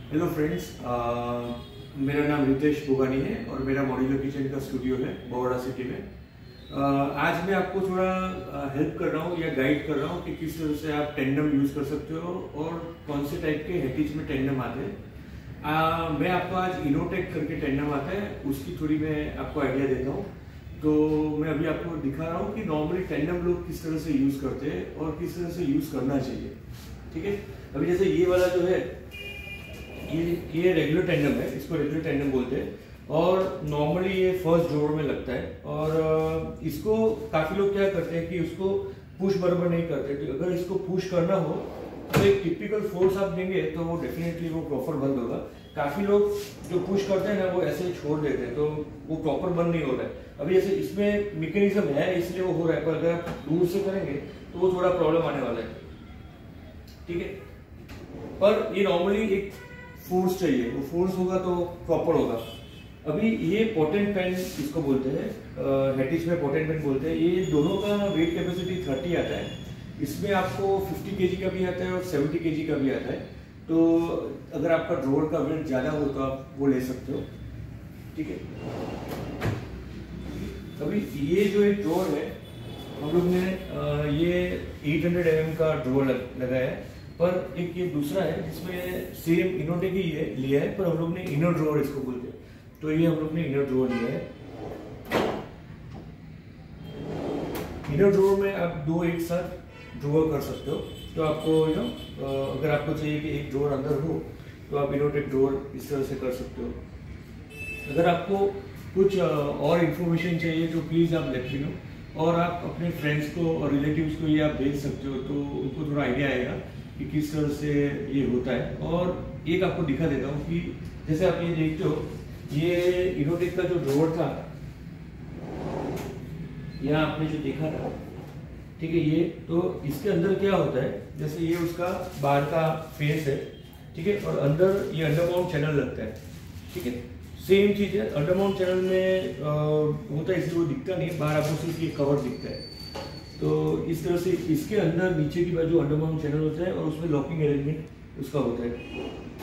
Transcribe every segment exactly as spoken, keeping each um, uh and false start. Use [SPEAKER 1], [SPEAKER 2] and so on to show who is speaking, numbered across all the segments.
[SPEAKER 1] Hello friends, मेरा नाम रितेश भोगानी है और मेरा मॉड्यूलर किचन का स्टूडियो है बड़ौदा सिटी में। uh, आज मैं आपको थोड़ा हेल्प uh, कर रहा हूँ या गाइड कर रहा हूँ कि किस तरह से आप टेंडम यूज़ कर सकते हो और कौन से टाइप के हेटिज में टेंडम आते हैं। uh, मैं आपको आज इनोटेक करके टेंडम आता है, उसकी थोड़ी मैं आपको आइडिया देता हूँ। तो मैं अभी आपको दिखा रहा हूँ कि नॉर्मली टेंडम लोग किस तरह से यूज़ करते हैं और किस तरह से यूज़ करना चाहिए। ठीक है, अभी जैसे ये वाला जो है ये ये रेगुलर टेंडम है, इसको रेगुलर टेंडम बोलते हैं और नॉर्मली ये फर्स्ट ड्रॉवर में लगता है। और इसको काफ़ी लोग क्या करते हैं कि उसको पुश बराबर नहीं करते। तो अगर इसको पुश करना हो तो एक टिपिकल फोर्स आप देंगे तो वो डेफिनेटली वो प्रॉपर बंद होगा। काफ़ी लोग जो पुश करते हैं ना वो ऐसे ही छोड़ देते हैं तो वो प्रॉपर बंद नहीं हो रहा है। अभी जैसे इसमें मैकेनिज्म है इसलिए वो हो रहा है, पर अगर आप दूर से करेंगे तो वो थोड़ा प्रॉब्लम आने वाला है। ठीक है, पर ये नॉर्मली एक फोर्स चाहिए, वो फोर्स होगा तो प्रॉपर होगा। अभी ये पोटेंट पेन इसको बोलते हैं, हेटिज में पोटेंट पेन बोलते हैं। ये दोनों का वेट कैपेसिटी थर्टी आता है। इसमें आपको फिफ्टी केजी का भी आता है और सेवेंटी केजी का भी आता है। तो अगर आपका ड्रॉवर का वेट ज़्यादा हो तो आप वो ले सकते हो। ठीक है, अभी ये जो एक ड्रॉवर है हम लोग ने ये एट हंड्रेड एम एम का ड्रॉवर लगाया है, पर एक ये दूसरा है जिसमें सेम इनोटेक ही है लिया है, पर हम लोग ने इनर ड्रॉवर इसको बोलते हैं। तो ये हम लोग ने इनर ड्रॉवर लिया है। इनर ड्रॉवर में आप दो एक साथ ड्रॉवर कर सकते हो। तो आपको यू नो अगर आपको चाहिए कि एक ड्रॉवर अंदर हो तो आप इनोटेक ड्रॉवर इस तरह से कर सकते हो। अगर आपको कुछ और इन्फॉर्मेशन चाहिए तो प्लीज़ आप लेट मी नो, और आप अपने फ्रेंड्स को और रिलेटिव्स को ये आप भेज सकते हो तो उनको थोड़ा आइडिया आएगा कि किस तरह से ये होता है। और एक आपको दिखा देता हूँ कि जैसे आप ये देखते हो, ये इनोटेक का जो ड्रॉवर था यहाँ आपने जो देखा था, ठीक है, ये तो इसके अंदर क्या होता है, जैसे ये उसका बाहर का फेस है, ठीक है, और अंदर ये अंडरमाउंट चैनल लगता है। ठीक है, सेम चीज़ है। अंडरमाउंट चैनल में आ, होता है इसलिए वो दिखता नहीं, बाहर आपको सिर्फ ये कवर दिखता है। तो इस तरह से इसके अंदर नीचे की बाजू अंडरमाउंट चैनल होता है और उसमें लॉकिंग अरेंजमेंट उसका होता है।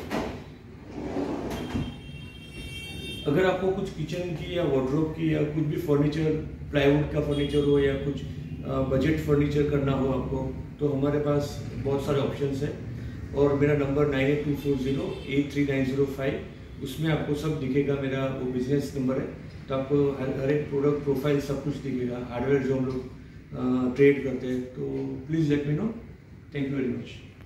[SPEAKER 1] अगर आपको कुछ किचन की या वार्डरोब की या कुछ भी फर्नीचर, प्लाईवुड का फर्नीचर हो या कुछ बजट फर्नीचर करना हो आपको, तो हमारे पास बहुत सारे ऑप्शंस हैं। और मेरा number nine eight two four zero eight three nine zero five, उसमें आपको सब दिखेगा। मेरा वो बिजनेस नंबर है, तो आपको हर हर एक प्रोडक्ट प्रोफाइल सब कुछ दिखेगा। हार्डवेयर जो हम लोग ट्रेड करते हैं, तो please let me know. Thank you very much.